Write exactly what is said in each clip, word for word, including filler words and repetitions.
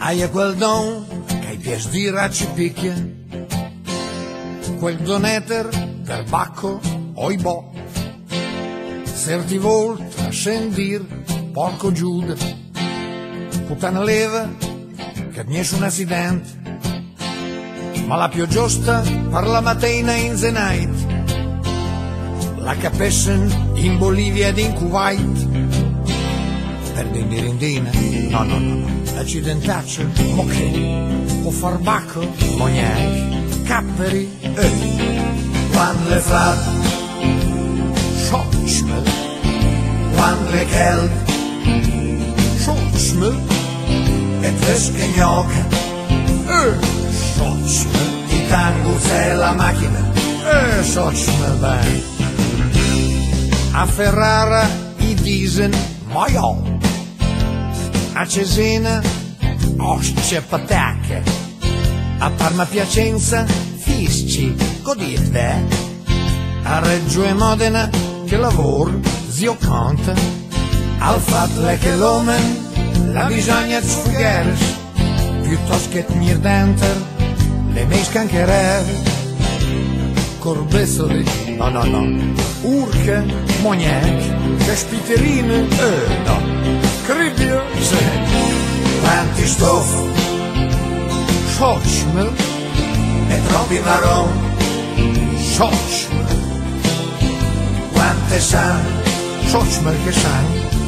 Hai quel don che ai pies di ci picchia, quel doneter per bacco oi bo, ser ti volta a scendir porco Giuda, puttana leva che nies un accidente, ma la più giusta per la mattina in Zenait, la capessen in Bolivia ed in Kuwait, per dindirindina, no no no no, accidentaccio, ok, o far bacco, mognai, capperi, eh, quando le frat, schotschmel, quando le keld, schotschmel, e fresche gnocca, eh, schotschmel, i tango c'è la macchina, eh, schotschmel, beh, a Ferrara i disen, maiò, a Cesena osce patacche, a Parma Piacenza fisci, godite, a Reggio e Modena che lavoro zio conta, al fatle che l'omen la bisogna sfugare, piuttosto che tenir denter le mesche anche rare, corbezzoli, no no no, urche, mognec, caspiterine, eh no, cribbio, sì, quanti stoffi, schotschmel, e troppi marron, schotschmel, quante san, schotschmel che san,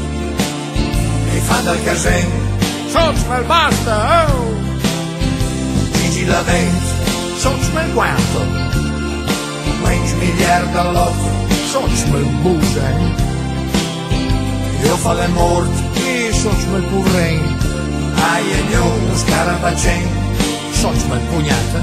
e fa dal casen, schotschmel basta, oh, Gigi Lavent, schotschmel quanto, quindici miliardi all'otto, schotschmel busen, io fa le morti, e schotschmel purrein, ai e gnò, scarabacen, schotschmel pugnata,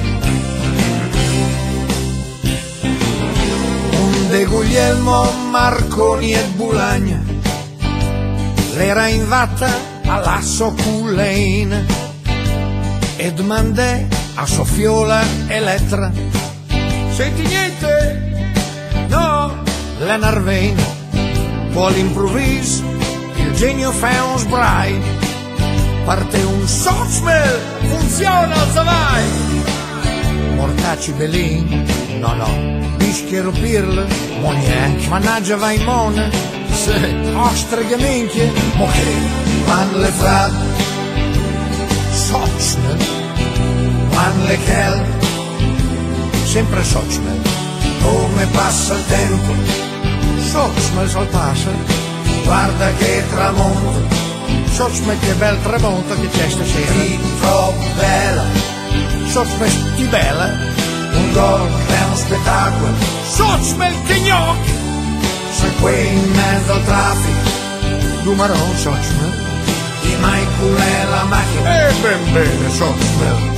un de Guglielmo Marconi e Bulagna, l'era in vatta alla Soculein, e domandè a Sofiola Elettra, senti niente? No, la Narvein, poi all'improvviso il genio fa un sbrai, parte un schotschmel, funziona, vai! Mortacci Belin, no no, bischiero pirle, mognec, mannaggia vai mone, se, ostreghe minchie, ok, quando le frat, schotschmel, quando le kel, sempre schotschmel, come passa il tempo, schotschmel sol passa, guarda che tramonto, schotschmel che bel tramonto che c'è stasera, ti troppo bella, schotschmel ti bella, un gol è uno spettacolo, schotschmel che gnocchi, sei qui in mezzo al traffico, du marron schotschmel, ti mai culè la macchina, e ben bene schotschmel.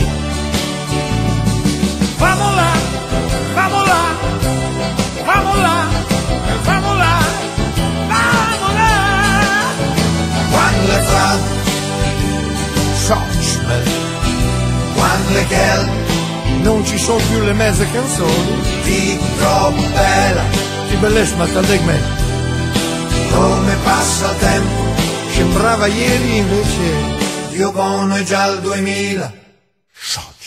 Vamos là, vamos là, vamos là, vamos là, vamos là. Quando le frat, schotschmel, quando le kel, non ci sono più le mezze canzoni, ti troppo bella, ti bellissima me, come passa il tempo, sembrava ieri invece, Dio buono è già il duemila, schotschmel.